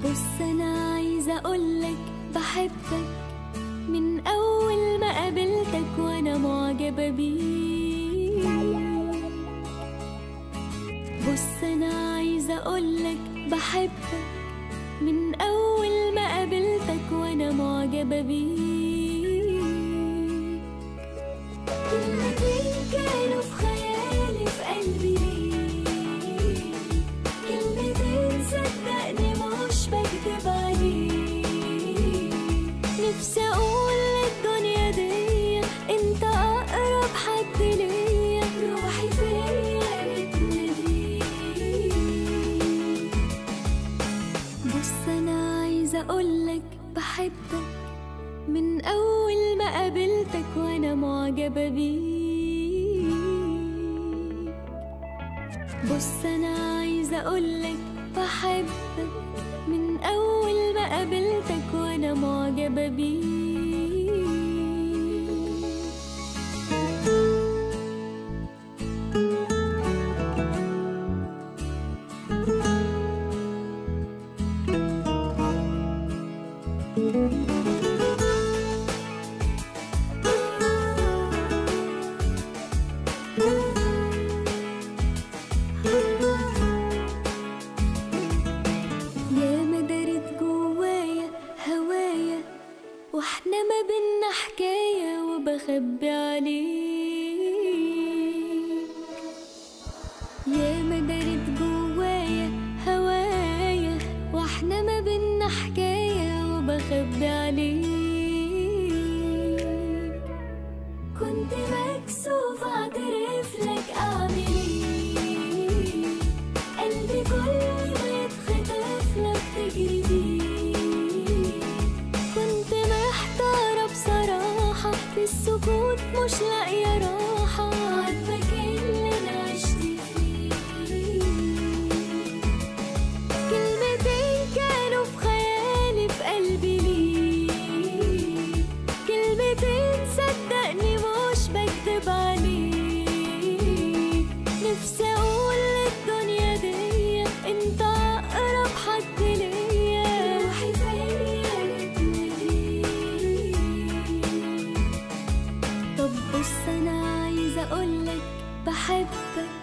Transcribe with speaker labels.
Speaker 1: بص أنا عايزة أقولك بحبك من أول ما قابلتك وأنا معجبة بيك. بص أنا عايزة أقولك بحبك من أول ما قابلتك وأنا معجبة بيك. كلمتين كانوا في خيالي في قلبي ليك، كلمتين صدقني مش بكدب عليك. نفسي أقول للدنيا دي أنت أقرب حد ليا، روحي فيا بتناديك. بص أنا عايزة أقولك بحبك من أول ما قابلتك وأنا معجبة بيك. بص أنا عايزة أقولك بحبك من أول ما قابلتك وأنا معجبة بيك. يا ما دارت جوايا هوايا واحنا ما بينا حكاية وبخبي عليك. يا ما دارت جوايا هوايا واحنا ما بينا حكاية وبخبي عليك. كنت مكسوف اعترف لك اعمل ايه، قلبي كل ما يتخطف لك تجري بيه. كنت محتارة بصراحة في السكوت مش لاقية راحة، عاتبك اللي انا عشت فيه. كلمتين كانوا في خيالي في قلبي ليك، كلمتين صدقني مش بكدب عليك. نفسي اقول للدنيا دي انت اقرب حد ليا، روحي فيا بتناديك. طب بص انا عايزة اقولك بحبك